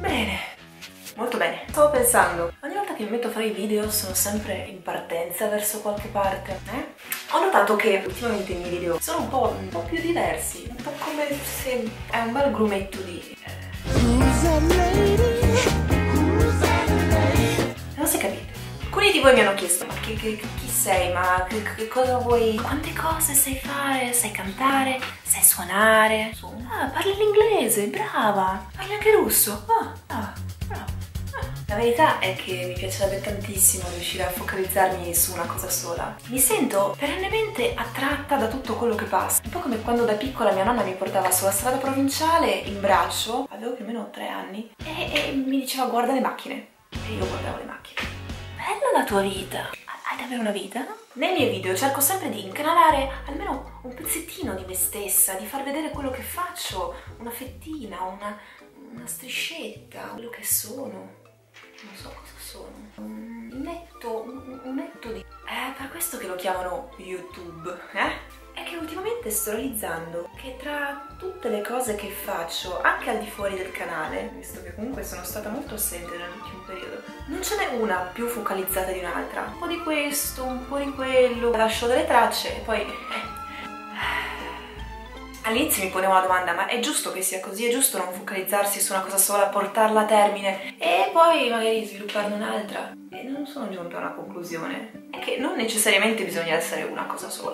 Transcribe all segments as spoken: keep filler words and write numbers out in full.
Bene, molto bene. Stavo pensando, ogni volta che mi metto a fare i video sono sempre in partenza verso qualche parte, eh? Ho notato che ultimamente i miei video sono un po', un po' più diversi, un po' come se è un bel grumetto di... Non si capite. Alcuni di voi mi hanno chiesto, ma che, che, chi sei? Ma che, che cosa vuoi? Quante cose sai fare? Sai cantare? Sai suonare? Ah, parli l'inglese, brava! Parli anche russo? Ah, ah, brava. Ah. La verità è che mi piacerebbe tantissimo riuscire a focalizzarmi su una cosa sola. Mi sento perennemente attratta da tutto quello che passa. Un po' come quando da piccola mia nonna mi portava sulla strada provinciale in braccio, avevo più o meno tre anni, e, e mi diceva guarda le macchine. E io guardavo le macchine. Bella la tua vita! Hai davvero una vita? Nei miei video cerco sempre di incanalare almeno un pezzettino di me stessa, di far vedere quello che faccio, una fettina, una, una striscetta, quello che sono. Non so cosa sono. Un netto, un, un netto di... È per questo che lo chiamano YouTube, eh? È che ultimamente sto realizzando che tra tutte le cose che faccio, anche al di fuori del canale, visto che comunque sono stata molto assente nell'ultimo periodo, non ce n'è una più focalizzata di un'altra. Un po' di questo, un po' di quello, lascio delle tracce e poi... Eh. All'inizio mi ponevo la domanda, ma è giusto che sia così? È giusto non focalizzarsi su una cosa sola, portarla a termine e poi magari svilupparne un'altra? E non sono giunta a una conclusione. È che non necessariamente bisogna essere una cosa sola.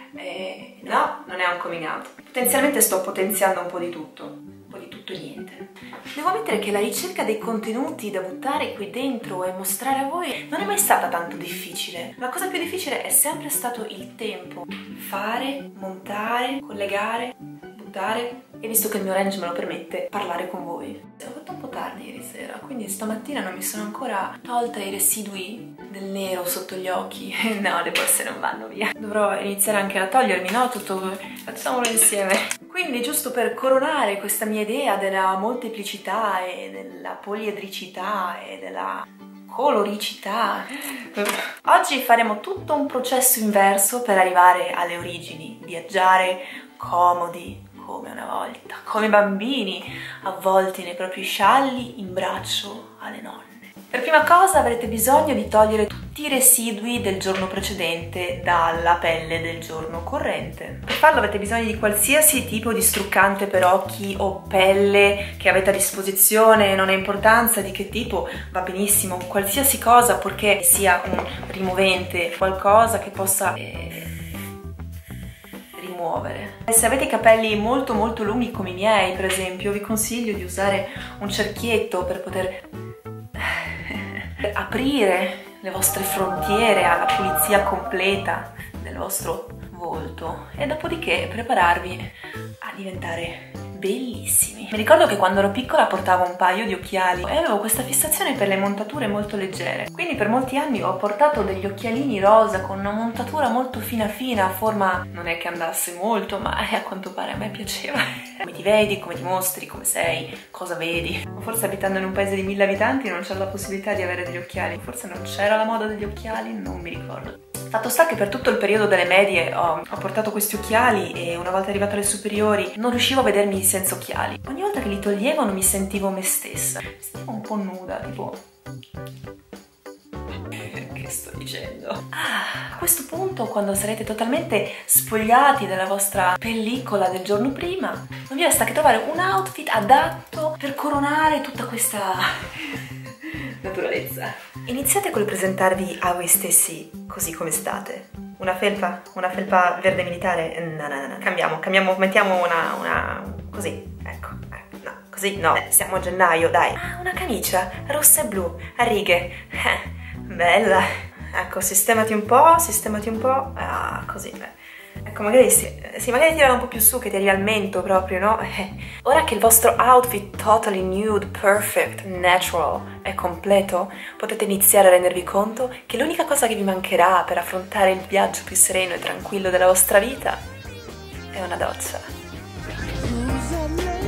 E no, non è un coming out. Potenzialmente sto potenziando un po' di tutto. Un po' di tutto e niente. Devo ammettere che la ricerca dei contenuti da buttare qui dentro e mostrare a voi non è mai stata tanto difficile. La cosa più difficile è sempre stato il tempo. Fare, montare, collegare, buttare e, visto che il mio range me lo permette, parlare con voi. L'ho fatto un po' tardi ieri sera, quindi stamattina non mi sono ancora tolta i residui del nero sotto gli occhi. No, le borse non vanno via. Dovrò iniziare anche a togliermi, no? Tutto... facciamolo insieme. Quindi, giusto per coronare questa mia idea della molteplicità e della poliedricità e della coloricità, oggi faremo tutto un processo inverso per arrivare alle origini, viaggiare comodi come una volta, come bambini avvolti nei propri scialli in braccio alle nonne. Per prima cosa avrete bisogno di togliere tutti i residui del giorno precedente dalla pelle del giorno corrente. Per farlo avete bisogno di qualsiasi tipo di struccante per occhi o pelle che avete a disposizione, non ha importanza di che tipo, va benissimo, qualsiasi cosa purché sia un rimovente, qualcosa che possa eh, rimuovere. Se avete i capelli molto molto lunghi come i miei, per esempio, vi consiglio di usare un cerchietto per poter aprire le vostre frontiere alla pulizia completa del vostro volto e dopodiché prepararvi a diventare bellissimi. Mi ricordo che quando ero piccola portavo un paio di occhiali e avevo questa fissazione per le montature molto leggere, quindi per molti anni ho portato degli occhialini rosa con una montatura molto fina fina, a forma non è che andasse molto, ma a quanto pare a me piaceva. Come ti vedi, come ti mostri, come sei, cosa vedi. Forse abitando in un paese di mille abitanti non c'era la possibilità di avere degli occhiali, forse non c'era la moda degli occhiali, non mi ricordo. Fatto sta che per tutto il periodo delle medie ho, ho portato questi occhiali e una volta arrivata alle superiori non riuscivo a vedermi senza occhiali. Ogni volta che li toglievo non mi sentivo me stessa, mi sentivo un po' nuda, tipo... Che sto dicendo? Ah, a questo punto, quando sarete totalmente spogliati dalla vostra pellicola del giorno prima, non vi resta che trovare un outfit adatto per coronare tutta questa naturalezza. Iniziate col presentarvi a voi stessi così come state. Una felpa? Una felpa verde militare? No, no, no, cambiamo, cambiamo, mettiamo una, una... così, ecco, ecco, no, così no, eh, siamo a gennaio, dai. Ah, una camicia rossa e blu, a righe, eh, bella. Ecco, sistemati un po', sistemati un po', ah, così, beh. Ecco, magari sì, sì, magari tirala un po' più su, che ti arriva al mento proprio, no? Eh. Ora che il vostro outfit totally nude, perfect, natural è completo, potete iniziare a rendervi conto che l'unica cosa che vi mancherà per affrontare il viaggio più sereno e tranquillo della vostra vita è una doccia.